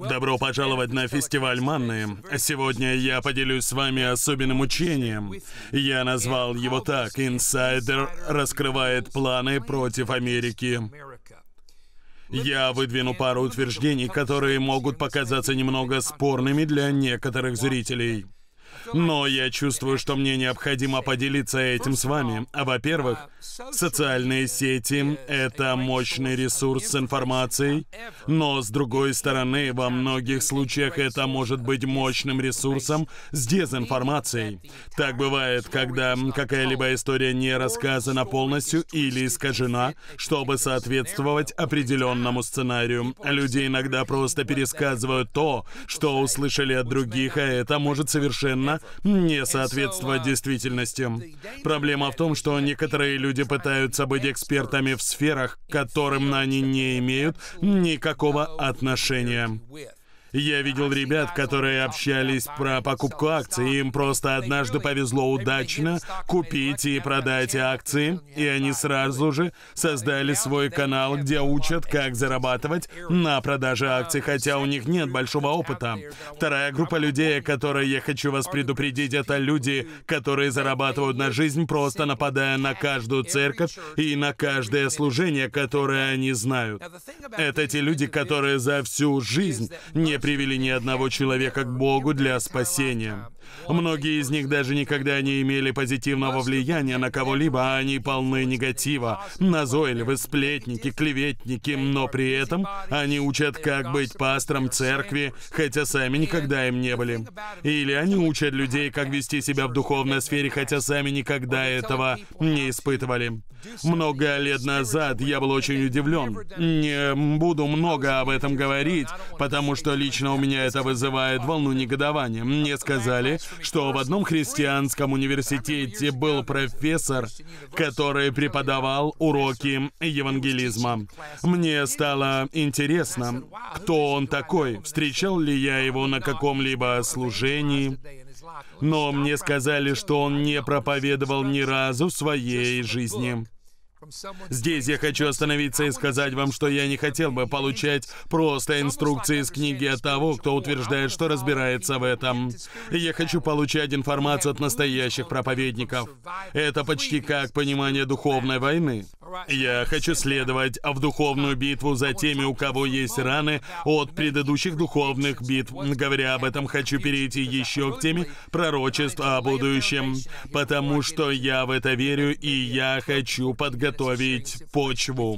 Добро пожаловать на фестиваль Манны. Сегодня я поделюсь с вами особенным учением. Я назвал его так: «Инсайдер раскрывает планы против Америки». Я выдвину пару утверждений, которые могут показаться немного спорными для некоторых зрителей. Но я чувствую, что мне необходимо поделиться этим с вами. Во-первых, социальные сети — это мощный ресурс с информацией, но, с другой стороны, во многих случаях это может быть мощным ресурсом с дезинформацией. Так бывает, когда какая-либо история не рассказана полностью или искажена, чтобы соответствовать определенному сценарию. Люди иногда просто пересказывают то, что услышали от других, а это может совершенно не соответствовать действительности. Проблема в том, что некоторые люди пытаются быть экспертами в сферах, к которым они не имеют никакого отношения. Я видел ребят, которые общались про покупку акций. Им просто однажды повезло удачно купить и продать акции, и они сразу же создали свой канал, где учат, как зарабатывать на продаже акций, хотя у них нет большого опыта. Вторая группа людей, о которой я хочу вас предупредить, это люди, которые зарабатывают на жизнь, просто нападая на каждую церковь и на каждое служение, которое они знают. Это те люди, которые за всю жизнь не привели ни одного человека к Богу для спасения. Многие из них даже никогда не имели позитивного влияния на кого-либо, они полны негатива, назойливы, сплетники, клеветники, но при этом они учат, как быть пастором церкви, хотя сами никогда им не были. Или они учат людей, как вести себя в духовной сфере, хотя сами никогда этого не испытывали. Много лет назад я был очень удивлен. Не буду много об этом говорить, потому что лично у меня это вызывает волну негодования. Мне сказали, что в одном христианском университете был профессор, который преподавал уроки евангелизма. Мне стало интересно, кто он такой, встречал ли я его на каком-либо служении. Но мне сказали, что он не проповедовал ни разу в своей жизни. Здесь я хочу остановиться и сказать вам, что я не хотел бы получать просто инструкции из книги от того, кто утверждает, что разбирается в этом. Я хочу получать информацию от настоящих проповедников. Это почти как понимание духовной войны. Я хочу следовать в духовную битву за теми, у кого есть раны от предыдущих духовных битв. Говоря об этом, хочу перейти еще к теме пророчеств о будущем, потому что я в это верю, и я хочу подготовить почву.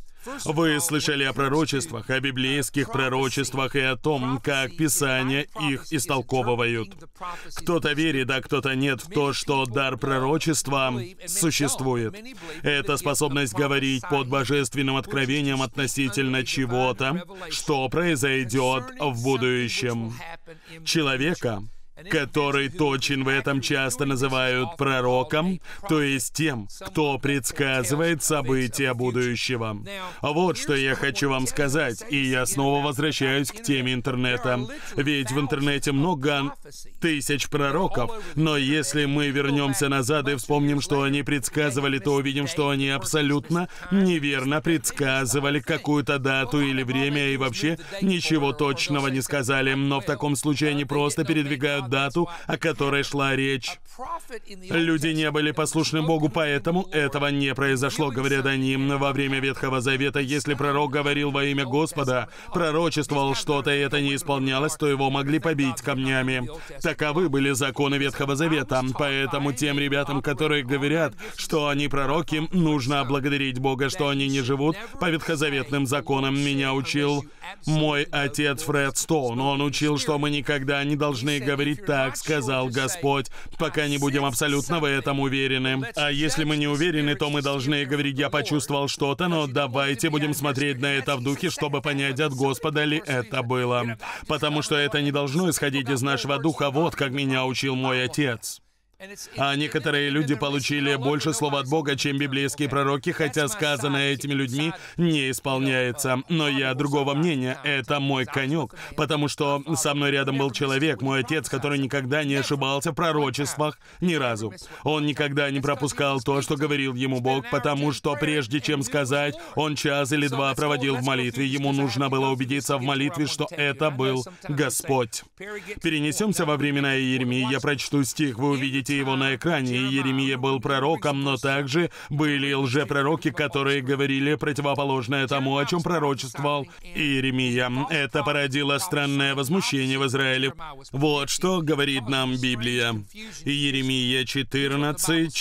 Вы слышали о пророчествах, о библейских пророчествах и о том, как Писания их истолковывают. Кто-то верит, а кто-то нет в то, что дар пророчества существует. Это способность говорить под божественным откровением относительно чего-то, что произойдет в будущем. Человека, который точен в этом, часто называют пророком, то есть тем, кто предсказывает события будущего. Вот что я хочу вам сказать, и я снова возвращаюсь к теме интернета. Ведь в интернете много тысяч пророков, но если мы вернемся назад и вспомним, что они предсказывали, то увидим, что они абсолютно неверно предсказывали какую-то дату или время и вообще ничего точного не сказали. Но в таком случае они просто передвигают дату, о которой шла речь. Люди не были послушны Богу, поэтому этого не произошло, говорят они. Во время Ветхого Завета, если пророк говорил во имя Господа, пророчествовал что-то, и это не исполнялось, то его могли побить камнями. Таковы были законы Ветхого Завета. Поэтому тем ребятам, которые говорят, что они пророки, нужно благодарить Бога, что они не живут по ветхозаветным законам. Меня учил мой отец Фред Стоун. Он учил, что мы никогда не должны говорить «так сказал Господь», пока не будем абсолютно в этом уверены. А если мы не уверены, то мы должны говорить «я почувствовал что-то», но давайте будем смотреть на это в духе, чтобы понять, от Господа ли это было. Потому что это не должно исходить из нашего духа, вот как меня учил мой отец. А некоторые люди получили больше слова от Бога, чем библейские пророки, хотя сказанное этими людьми не исполняется. Но я другого мнения. Это мой конек. Потому что со мной рядом был человек, мой отец, который никогда не ошибался в пророчествах ни разу. Он никогда не пропускал то, что говорил ему Бог, потому что прежде чем сказать, он час или два проводил в молитве. Ему нужно было убедиться в молитве, что это был Господь. Перенесемся во времена Иеремии. Я прочту стих, вы увидите его на экране. Иеремия был пророком, но также были лжепророки, которые говорили противоположное тому, о чем пророчествовал Иеремия. Это породило странное возмущение в Израиле. Вот что говорит нам Библия. Иеремия 14,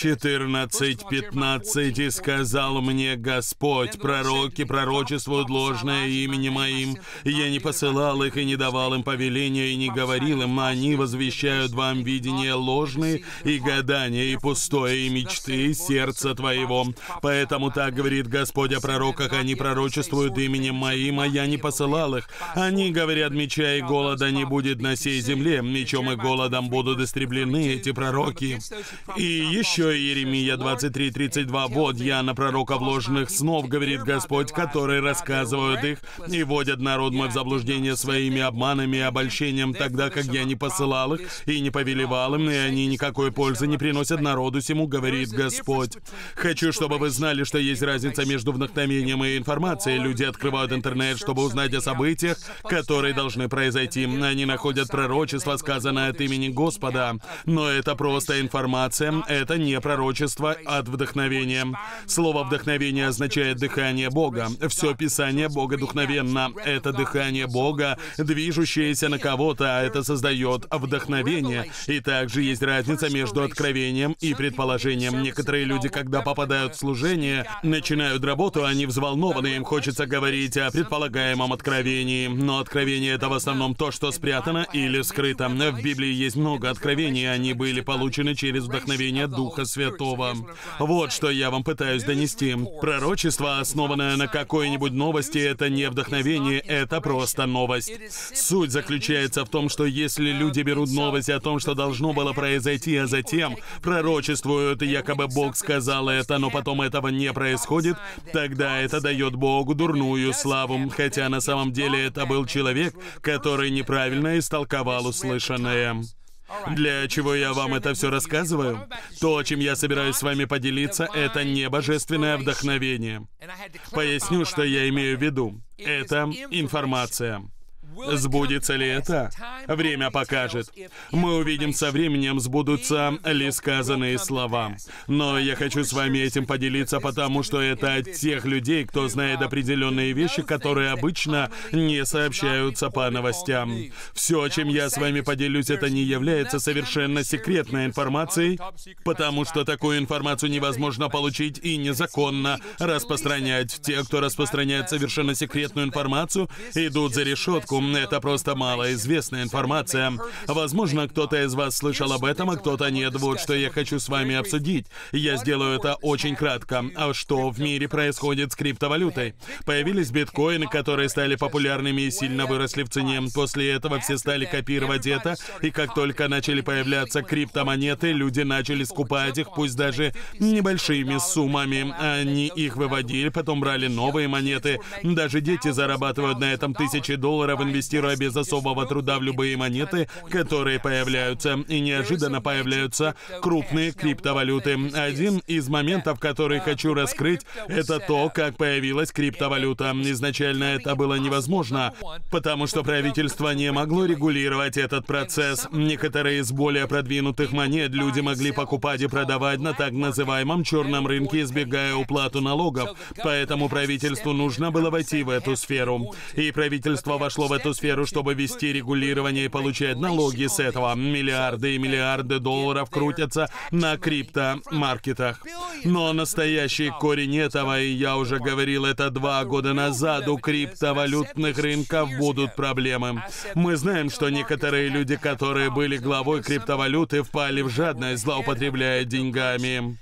14, 15. «И сказал мне Господь, пророки пророчествуют ложное именем моим. Я не посылал их и не давал им повеления, и не говорил им, они возвещают вам видения ложные и гадания, и пустое, и мечты сердца твоего. Поэтому так говорит Господь о пророках, они пророчествуют именем моим, а я не посылал их. Они говорят, меча и голода не будет на сей земле, мечом и голодом будут истреблены эти пророки». И еще Иеремия 23, 32. «Вот я на пророков ложных снов, говорит Господь, которые рассказывают их и вводят народ мой в заблуждение своими обманами и обольщением, тогда как я не посылал их и не повелевал им, и они никакой пользы не приносят народу сему, говорит Господь». Хочу, чтобы вы знали, что есть разница между вдохновением и информацией. Люди открывают интернет, чтобы узнать о событиях, которые должны произойти. Они находят пророчество, сказанное от имени Господа. Но это просто информация, это не пророчество от вдохновения. Слово «вдохновение» означает «дыхание Бога». Все Писание богодухновенно. Это дыхание Бога, движущееся на кого-то, а это создает вдохновение. И также есть разница между откровением и предположением. Некоторые люди, когда попадают в служение, начинают работу, они взволнованы, им хочется говорить о предполагаемом откровении. Но откровение — это в основном то, что спрятано или скрыто. В Библии есть много откровений, они были получены через вдохновение Духа Святого. Вот что я вам пытаюсь донести. Пророчество, основанное на какой-нибудь новости, это не вдохновение, это просто новость. Суть заключается в том, что если люди берут новость о том, что должно было произойти, а затем пророчествуют, якобы Бог сказал это, но потом этого не происходит, тогда это дает Богу дурную славу, хотя на самом деле это был человек, который неправильно истолковал услышанное. Для чего я вам это все рассказываю? То, чем я собираюсь с вами поделиться, это не божественное вдохновение. Поясню, что я имею в виду. Это информация. Сбудется ли это? Время покажет. Мы увидим со временем, сбудутся ли сказанные слова. Но я хочу с вами этим поделиться, потому что это от тех людей, кто знает определенные вещи, которые обычно не сообщаются по новостям. Все, чем я с вами поделюсь, это не является совершенно секретной информацией, потому что такую информацию невозможно получить и незаконно распространять. Те, кто распространяет совершенно секретную информацию, идут за решетку. Это просто малоизвестная информация. Возможно, кто-то из вас слышал об этом, а кто-то нет. Вот что я хочу с вами обсудить. Я сделаю это очень кратко. А что в мире происходит с криптовалютой? Появились биткоины, которые стали популярными и сильно выросли в цене. После этого все стали копировать это, и как только начали появляться криптомонеты, люди начали скупать их, пусть даже небольшими суммами. Они их выводили, потом брали новые монеты. Даже дети зарабатывают на этом $1000, инвестируя без особого труда в любые монеты, которые появляются, и неожиданно появляются крупные криптовалюты. Один из моментов, который хочу раскрыть, это то, как появилась криптовалюта. Изначально это было невозможно, потому что правительство не могло регулировать этот процесс. Некоторые из более продвинутых монет люди могли покупать и продавать на так называемом черном рынке, избегая уплату налогов. Поэтому правительству нужно было войти в эту сферу. И правительство вошло в эту сферу, чтобы вести регулирование и получать налоги с этого. Миллиарды и миллиарды долларов крутятся на криптомаркетах. Но настоящий корень этого, и я уже говорил это 2 года назад, у криптовалютных рынков будут проблемы. Мы знаем, что некоторые люди, которые были главой криптовалюты, впали в жадность, злоупотребляя деньгами.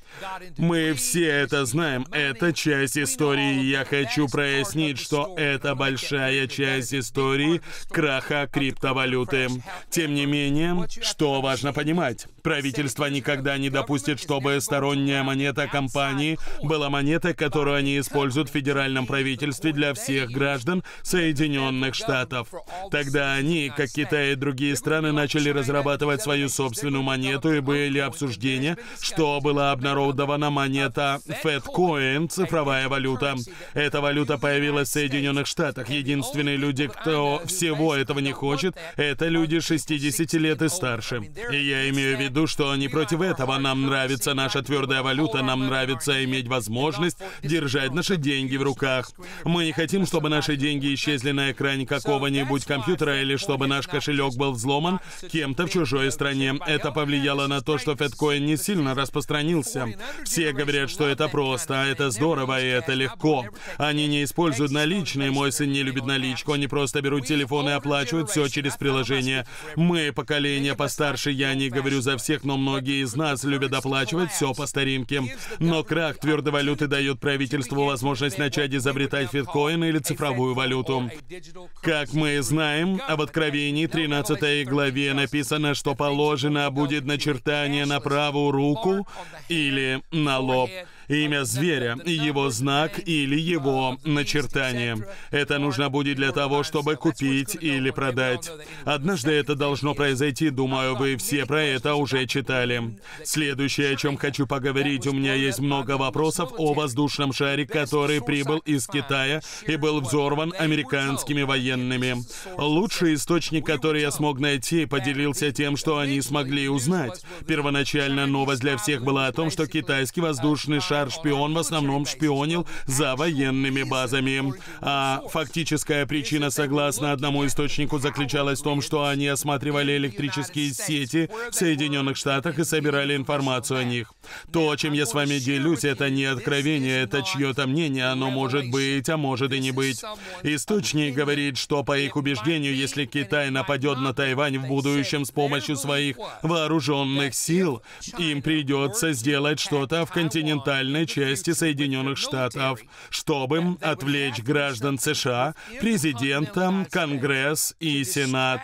Мы все это знаем. Это часть истории. Я хочу прояснить, что это большая часть истории краха криптовалюты. Тем не менее, что важно понимать? Правительство никогда не допустит, чтобы сторонняя монета компании была монетой, которую они используют в федеральном правительстве для всех граждан Соединенных Штатов. Тогда они, как Китай и другие страны, начали разрабатывать свою собственную монету, и были обсуждения, что была обнародована монета FedCoin, цифровая валюта. Эта валюта появилась в Соединенных Штатах. Единственные люди, кто всего этого не хочет, это люди 60 лет и старше. И я имею в виду, что не против этого. Нам нравится наша твердая валюта, нам нравится иметь возможность держать наши деньги в руках. Мы не хотим, чтобы наши деньги исчезли на экране какого-нибудь компьютера или чтобы наш кошелек был взломан кем-то в чужой стране. Это повлияло на то, что FedCoin не сильно распространился. Все говорят, что это просто, это здорово и это легко. Они не используют наличные, мой сын не любит наличку, они просто берут телефон и оплачивают все через приложение. Мы, поколение постарше, я не говорю за всех, но многие из нас любят оплачивать все по старинке. Но крах твердой валюты дает правительству возможность начать изобретать фиткоин или цифровую валюту. Как мы знаем, в Откровении 13 главе написано, что положено будет начертание на правую руку или на лоб. Имя зверя, его знак или его начертание. Это нужно будет для того, чтобы купить или продать. Однажды это должно произойти, думаю, вы все про это уже читали. Следующее, о чем хочу поговорить, у меня есть много вопросов о воздушном шаре, который прибыл из Китая и был взорван американскими военными. Лучший источник, который я смог найти, поделился тем, что они смогли узнать. Первоначально новость для всех была о том, что китайский воздушный шар-шпион в основном шпионил за военными базами. А фактическая причина, согласно одному источнику, заключалась в том, что они осматривали электрические сети в Соединенных Штатах и собирали информацию о них. То, чем я с вами делюсь, это не откровение, это чье-то мнение, оно может быть, а может и не быть. Источник говорит, что, по их убеждению, если Китай нападет на Тайвань в будущем с помощью своих вооруженных сил, им придется сделать что-то в континентальной части Соединенных Штатов, чтобы отвлечь граждан США, президента, Конгресс и Сенат.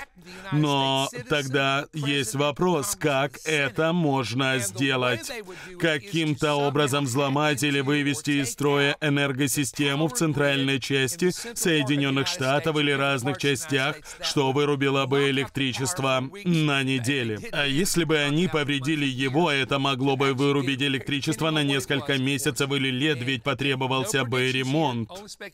Но тогда есть вопрос, как это можно сделать? Каким-то образом взломать или вывести из строя энергосистему в центральной части Соединенных Штатов или разных частях, что вырубило бы электричество на неделе. А если бы они повредили его, это могло бы вырубить электричество на несколько месяцев или лет, ведь потребовался бы ремонт.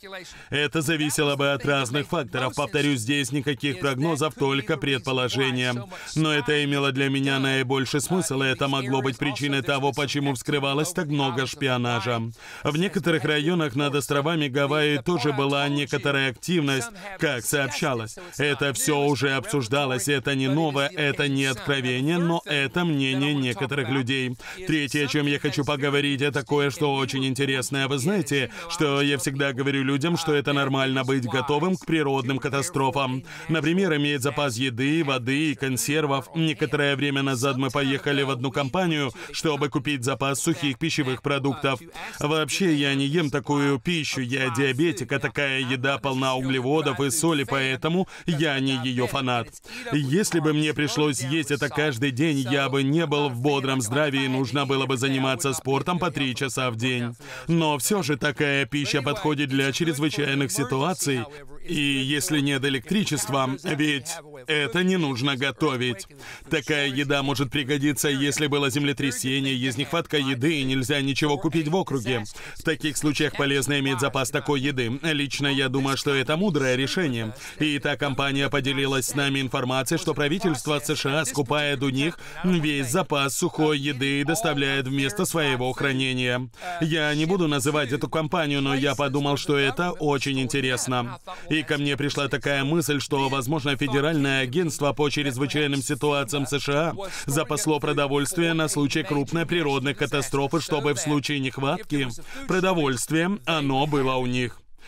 Это зависело бы от разных факторов. Повторюсь, здесь никаких прогнозов, только предположения. Но это имело для меня наибольший смысл, и это могло быть причиной того, почему вскрывалось так много шпионажа. В некоторых районах над островами Гавайи тоже была некоторая активность, как сообщалось. Это все уже обсуждалось, это не новое, это не откровение, но это мнение некоторых людей. Третье, о чем я хочу поговорить, это кое-что очень интересное. Вы знаете, что я всегда говорю людям, что это нормально быть готовым к природным катастрофам. Например, иметь запас еды, воды и консервов. Некоторое время назад мы поехали в одну компанию, чтобы купить запас сухих пищевых продуктов. Вообще, я не ем такую пищу, я диабетик, а такая еда полна углеводов и соли, поэтому я не ее фанат. Если бы мне пришлось есть это каждый день, я бы не был в бодром здравии, нужно было бы заниматься спортом по 3 часа в день. Но все же такая пища подходит для чрезвычайных ситуаций. И если нет электричества, ведь это не нужно готовить. Такая еда может пригодиться, если было землетрясение, есть нехватка еды и нельзя ничего купить в округе. В таких случаях полезно иметь запас такой еды. Лично я думаю, что это мудрое решение. И та компания поделилась с нами информацией, что правительство США скупает у них весь запас сухой еды и доставляет в место своего хранения. Я не буду называть эту компанию, но я подумал, что это очень интересно. И ко мне пришла такая мысль, что, возможно, Федеральное агентство по чрезвычайным ситуациям США запасло продовольствие на случай крупной природной катастрофы, чтобы в случае нехватки продовольствия оно было у них.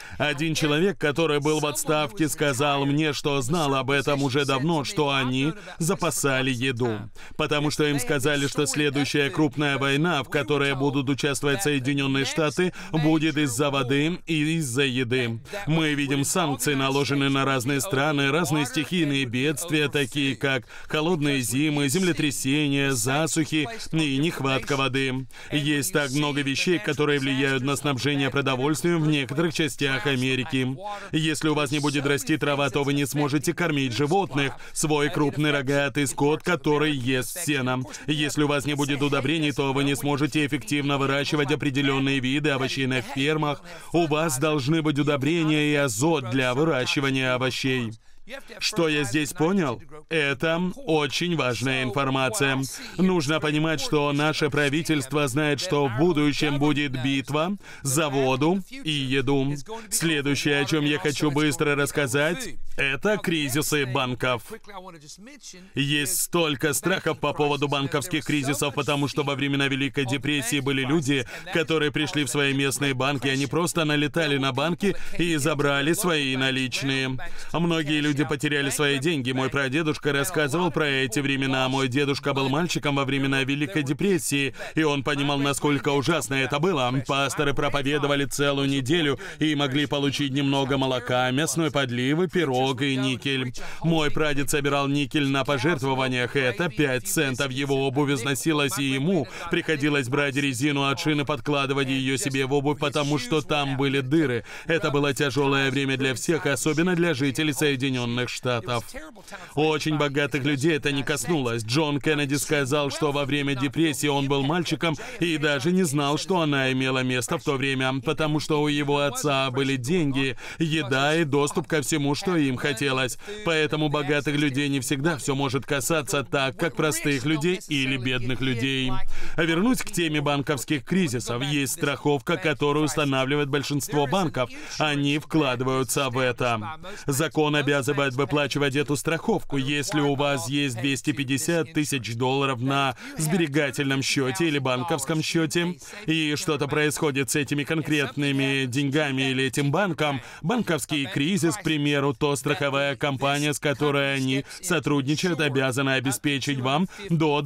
Один человек, который был в отставке, сказал мне, что знал об этом уже давно, что они запасали еду. Потому что им сказали, что следующая крупная война, в которой будут участвовать Соединенные Штаты, будет из-за воды и из-за еды. Мы видим санкции, наложенные на разные страны, разные стихийные бедствия, такие как холодные зимы, землетрясения, засухи и нехватка воды. Есть так много вещей, которые влияют на снабжение продовольствием в некоторых частях Америки. Если у вас не будет расти трава, то вы не сможете кормить животных, свой крупный рогатый скот, который ест сено. Если у вас не будет удобрений, то вы не сможете эффективно выращивать определенные виды овощей на фермах. У вас должны быть удобрения и азот для выращивания овощей. Что я здесь понял? Это очень важная информация. Нужно понимать, что наше правительство знает, что в будущем будет битва за воду и еду. Следующее, о чем я хочу быстро рассказать, это кризисы банков. Есть столько страхов по поводу банковских кризисов, потому что во времена Великой депрессии были люди, которые пришли в свои местные банки, они просто налетали на банки и забрали свои наличные. Многие люди потеряли свои деньги. Мой прадедушка рассказывал про эти времена. Мой дедушка был мальчиком во времена Великой депрессии, и он понимал, насколько ужасно это было. Пасторы проповедовали целую неделю и могли получить немного молока, мясной подливы, пирог и никель. Мой прадед собирал никель на пожертвованиях. Это 5 центов. Его обувь износилась, и ему приходилось брать резину от шины, подкладывать ее себе в обувь, потому что там были дыры. Это было тяжелое время для всех, особенно для жителей Соединенных Штатов. Очень богатых людей это не коснулось. Джон Кеннеди сказал, что во время депрессии он был мальчиком и даже не знал, что она имела место в то время, потому что у его отца были деньги, еда и доступ ко всему, что им хотелось. Поэтому богатых людей не всегда все может касаться так, как простых людей или бедных людей. Вернусь к теме банковских кризисов. Есть страховка, которую устанавливает большинство банков. Они вкладываются в это. Закон обязывает выплачивать эту страховку. Если у вас есть 250 тысяч долларов на сберегательном счете или банковском счете, и что-то происходит с этими конкретными деньгами или этим банком, банковский кризис, к примеру, то страховая компания, с которой они сотрудничают, обязана обеспечить вам до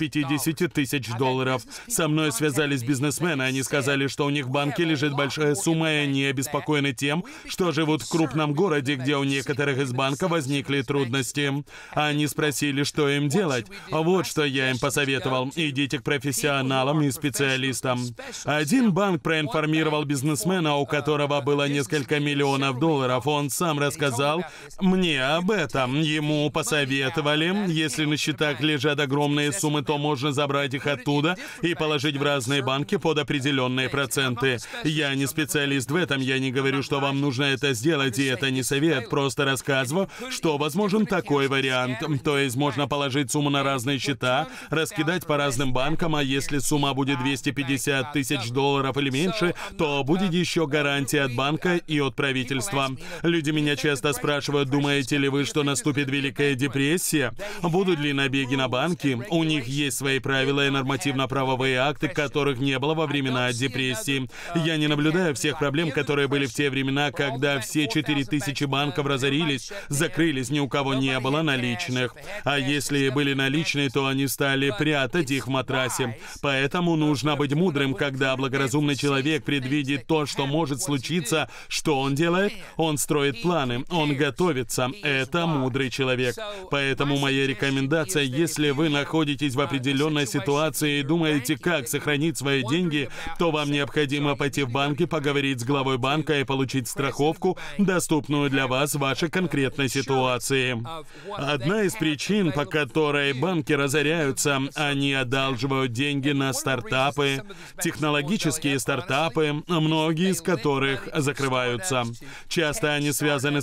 250 тысяч долларов. Со мной связались бизнесмены, они сказали, что у них в банке лежит большая сумма, и они обеспокоены тем, что живут в крупном городе, где у некоторых из банков возникли трудности. Они спросили, что им делать. Вот что я им посоветовал. Идите к профессионалам и специалистам. Один банк проинформировал бизнесмена, у которого было несколько миллионов долларов. Он сам рассказал мне об этом. Ему посоветовали, если на счетах лежат огромные суммы, то можно забрать их оттуда и положить в разные банки под определенные проценты. Я не специалист в этом, я не говорю, что вам нужно это сделать, и это не совет, просто рассказываю, что возможен такой вариант. То есть можно положить сумму на разные счета, раскидать по разным банкам, а если сумма будет 250 тысяч долларов или меньше, то будет еще гарантия от банка и от правительства. Люди меня часто спрашивают, думаете ли вы, что наступит Великая депрессия? Будут ли набеги на банки? У них есть свои правила и нормативно-правовые акты, которых не было во времена депрессии. Я не наблюдаю всех проблем, которые были в те времена, когда все 4000 банков разорились, закрылись, ни у кого не было наличных. А если были наличные, то они стали прятать их в матрасе. Поэтому нужно быть мудрым, когда благоразумный человек предвидит то, что может случиться. Что он делает? Он строит планы, он готовится. Это мудрый человек. Поэтому моя рекомендация, если вы находитесь в определенной ситуации и думаете, как сохранить свои деньги, то вам необходимо пойти в банк и поговорить с главой банка и получить страховку, доступную для вас в вашей конкретной ситуации. Одна из причин, по которой банки разоряются, они одалживают деньги на стартапы, технологические стартапы, многие из которых закрываются. Часто они связаны с криптовалютой,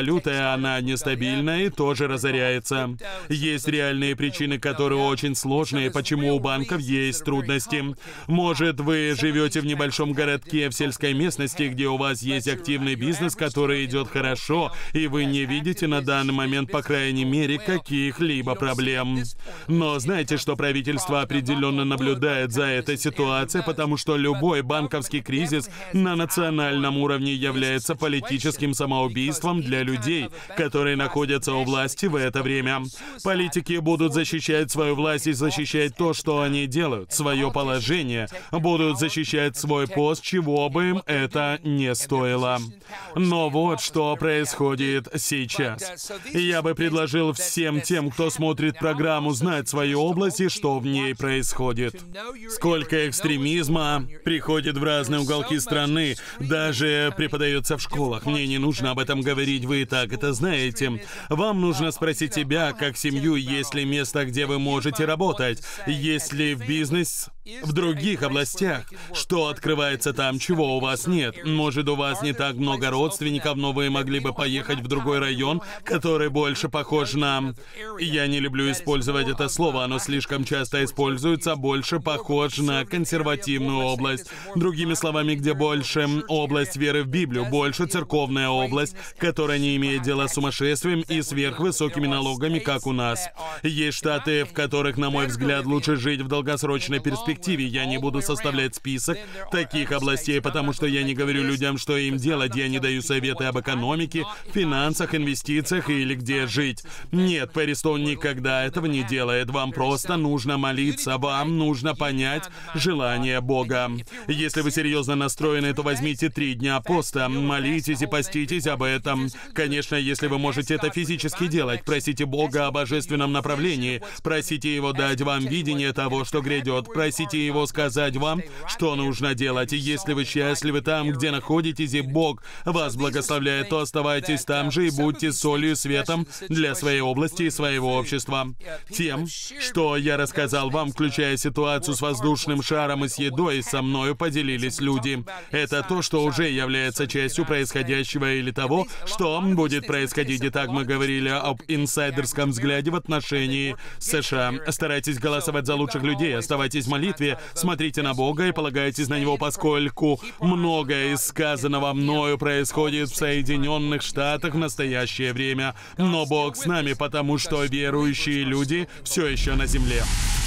валютой, она нестабильна и тоже разоряется. Есть реальные причины, которые очень сложные, почему у банков есть трудности. Может, вы живете в небольшом городке в сельской местности, где у вас есть активный бизнес, который идет хорошо, и вы не видите на данный момент, по крайней мере, каких-либо проблем. Но знаете, что правительство определенно наблюдает за этой ситуацией, потому что любой банковский кризис на национальном уровне является политическим самоубийством для людей, которые находятся у власти в это время. Политики будут защищать свою власть и защищать то, что они делают, свое положение, будут защищать свой пост, чего бы им это не стоило. Но вот что происходит сейчас. Я бы предложил всем тем, кто смотрит программу, знать свою область и что в ней происходит. Сколько экстремизма приходит в разные уголки страны, даже преподается в школах. Мне не нужно об этом говорить, вы и так это знаете. Вам нужно спросить себя, как семью, есть ли место, где вы можете работать, есть ли в бизнес в других областях, что открывается там, чего у вас нет. Может, у вас не так много родственников, но вы могли бы поехать в другой район, который больше похож на... Я не люблю использовать это слово, оно слишком часто используется, больше похож на консервативную область. Другими словами, где больше область веры в Библию, больше церковная область, которая не имеет дела с сумасшествием и сверхвысокими налогами, как у нас. Есть штаты, в которых, на мой взгляд, лучше жить в долгосрочной перспективе. Я не буду составлять список таких областей, потому что я не говорю людям, что им делать. Я не даю советы об экономике, финансах, инвестициях или где жить. Нет, Пэристон никогда этого не делает. Вам просто нужно молиться, вам нужно понять желание Бога. Если вы серьезно настроены, то возьмите 3 дня поста, молитесь и поститесь об этом. Конечно, если вы можете это физически делать, просите Бога о божественном направлении, просите Его дать вам видение того, что грядет, просите Его сказать вам, что нужно делать. И если вы счастливы там, где находитесь, и Бог вас благословляет, то оставайтесь там же и будьте солью и светом для своей области и своего общества. Тем, что я рассказал вам, включая ситуацию с воздушным шаром и с едой, со мною поделились люди. Это то, что уже является частью происходящего или того, что будет происходить. Итак, мы говорили об инсайдерском взгляде в отношении США. Старайтесь голосовать за лучших людей, оставайтесь в молитве, смотрите на Бога и полагайтесь на Него, поскольку многое из сказанного мною происходит в Соединенных Штатах в настоящее время. Но Бог с нами, потому что верующие люди все еще на земле.